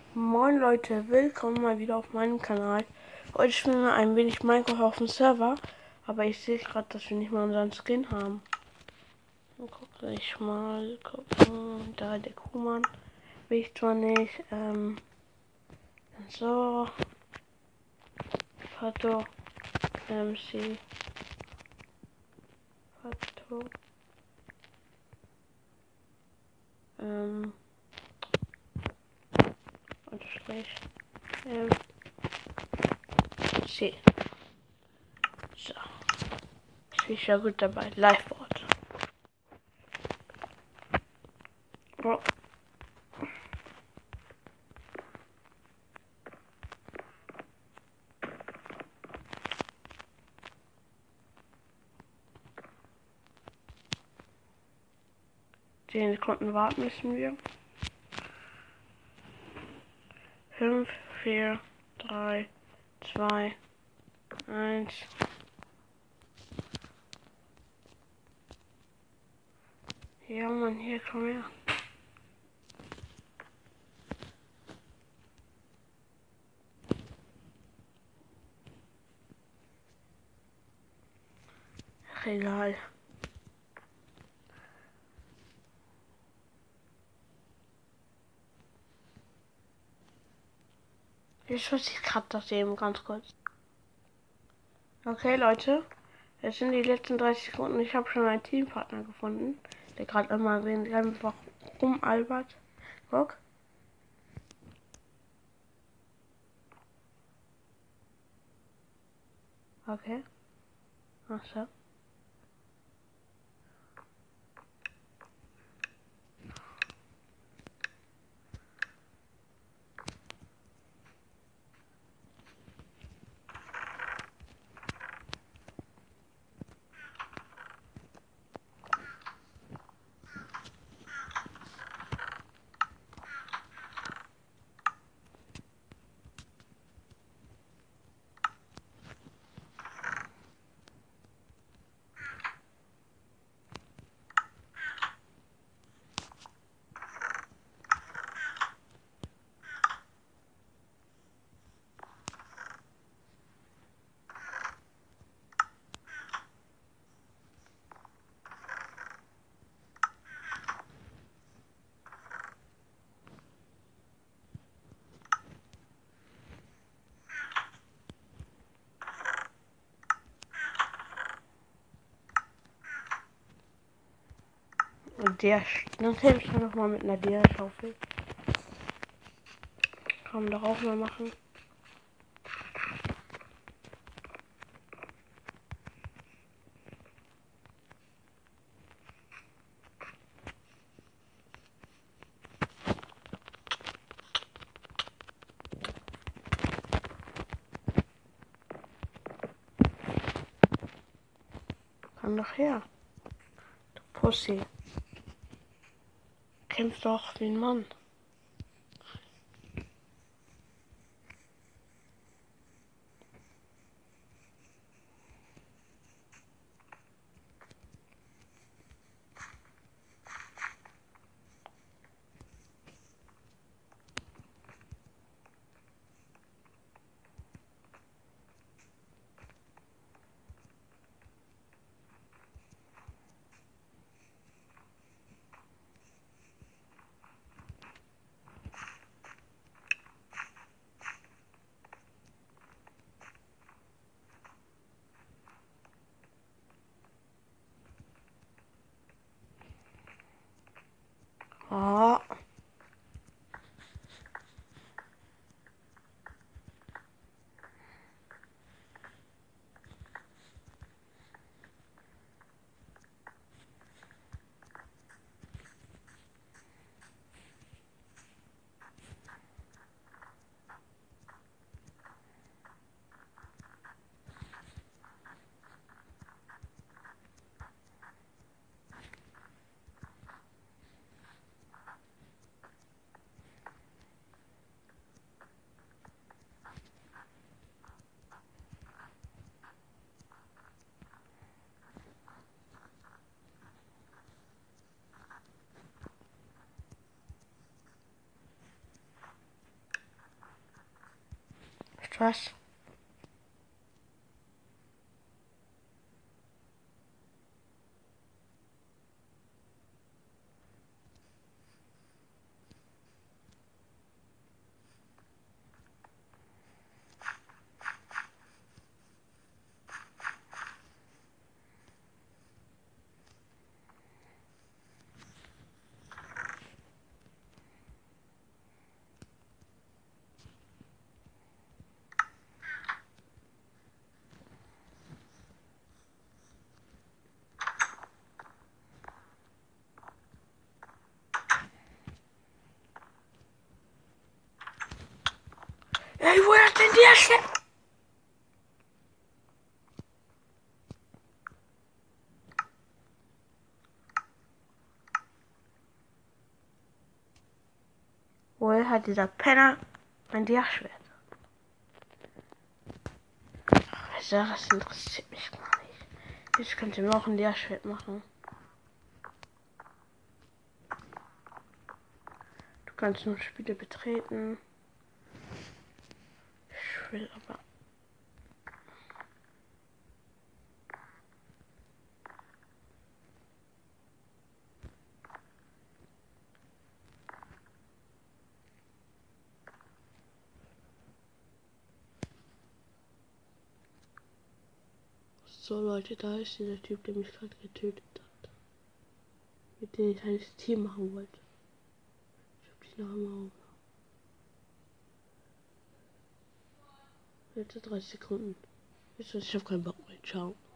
Moin Leute, willkommen mal wieder auf meinem Kanal. Heute spielen wir ein wenig Minecraft auf dem Server, aber ich sehe gerade, dass wir nicht mal unseren Skin haben. Dann gucke ich mal, gucken, da der Kuhmann, will ich zwar nicht, so, Pato, MC, Pato, Unterstrich, MC. So, ich bin ja gut dabei, Liveboard. Oh. Sekunden warten müssen wir. 5, 4, 3, 2, 1. Ja, Mann, hier, komm her. Ach, egal. Ich weiß, ich gerade das eben ganz kurz. Okay, Leute. Es sind die letzten 30 Sekunden. Ich habe schon einen Teampartner gefunden, der gerade immer einfach rumalbert. Guck. Okay. Ach so. Und dann helfe ich noch mal mit einer Der-Schaufel. Kann man doch auch mal machen. Komm doch her. Du Pussy. Kämpf doch wie ein Mann. Was? Ey, woher ist denn der Schwert? Woher hat dieser Penner mein Diaschwert? Also, das interessiert mich gar nicht. Jetzt könnt ihr mir auch ein Diaschwert machen. Du kannst nur Spiele betreten. Ich will aber... So Leute, da ist dieser Typ, der mich gerade getötet hat. Mit dem ich ein Team machen wollte. Ich hab dich noch einmal auf. Jetzt 30 Sekunden. Jetzt ich hab keinen Bock mehr. Ciao.